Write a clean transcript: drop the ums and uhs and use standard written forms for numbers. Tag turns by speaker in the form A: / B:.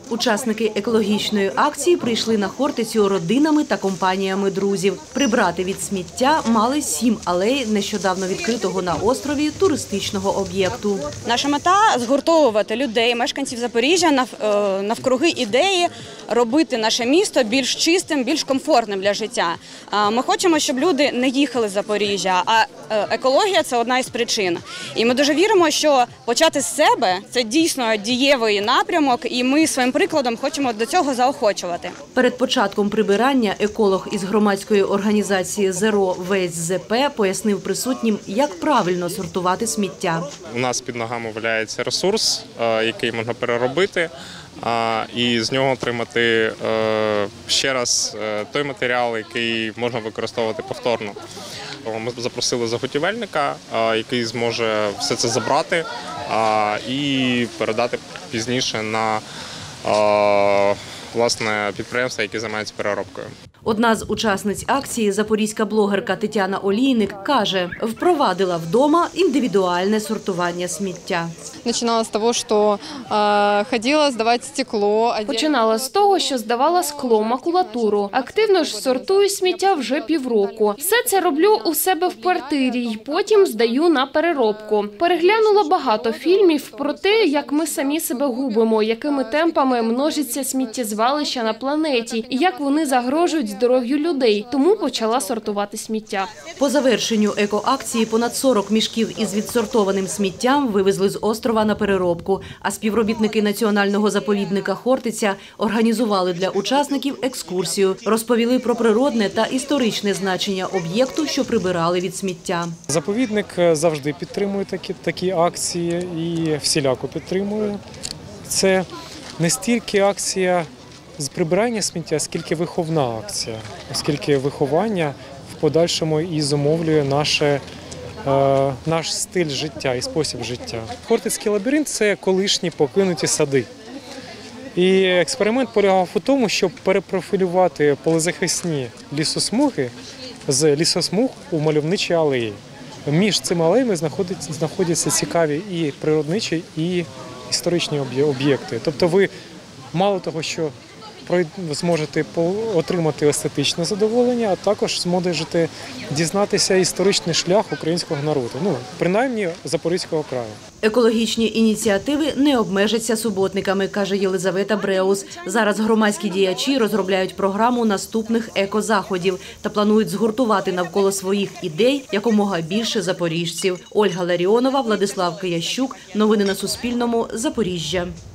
A: Учасники екологічної акції прийшли на Хортицю родинами та компаніями друзів. Прибрати від сміття мали 7 алей нещодавно відкритого на острові туристичного об'єкту.
B: Наша мета – згуртовувати людей, мешканців Запоріжжя навкруги ідеї робити наше місто більш чистим, більш комфортним для життя. Ми хочемо, щоб люди не їхали з Запоріжжя, а екологія – це одна із причин. І ми дуже віримо, що почати з себе – це дійсно дієвий напрямок, і ми своїм прикладом хочемо до цього заохочувати.
A: Перед початком прибирання еколог із громадської організації «Zero Waste ЗП» пояснив присутнім, як правильно сортувати сміття.
C: У нас під ногами валяється ресурс, який можна переробити, і з нього отримати ще раз той матеріал, який можна використовувати повторно. Ми запросили заготівельника, який зможе все це забрати і передати пізніше на власне підприємства, які займаються переробкою.
A: Одна з учасниць акції, запорізька блогерка Тетяна Олійник, каже, впровадила вдома індивідуальне сортування сміття.
D: Починала з того, що ходила здавати стекло.
E: Починала з того, що здавала скло, макулатуру. Активно ж сортую сміття вже півроку. Все це роблю у себе в квартирі і потім здаю на переробку. Переглянула багато фільмів про те, як ми самі себе губимо, якими темпами множиться сміттєзвалища на планеті і як вони загрожують здоров'ю людей. Тому почала сортувати сміття.
A: По завершенню екоакції понад 40 мішків із відсортованим сміттям вивезли з острова на переробку, а співробітники національного заповідника Хортиця організували для учасників екскурсію, розповіли про природне та історичне значення об'єкту, що прибирали від сміття.
F: Заповідник завжди підтримує такі акції і всіляко підтримує. Це не стільки акція з прибирання сміття, скільки виховна акція, оскільки виховання в подальшому і зумовлює наш стиль життя і спосіб життя. Хортицький лабіринт – це колишні покинуті сади. І експеримент полягав у тому, щоб перепрофілювати полезахисні лісосмуги з лісосмуг у мальовничі алеї. Між цими алеями знаходяться цікаві і природничі, і історичні об'єкти. Тобто ви мало того, що зможете отримати естетичне задоволення, а також зможете дізнатися історичний шлях українського народу, принаймні Запорізького краю.
A: Екологічні ініціативи не обмежаться суботниками, каже Єлизавета Бреус. Зараз громадські діячі розробляють програму наступних екозаходів та планують згуртувати навколо своїх ідей якомога більше запоріжців. Ольга Ларіонова, Владислав Киящук. Новини на Суспільному. Запоріжжя.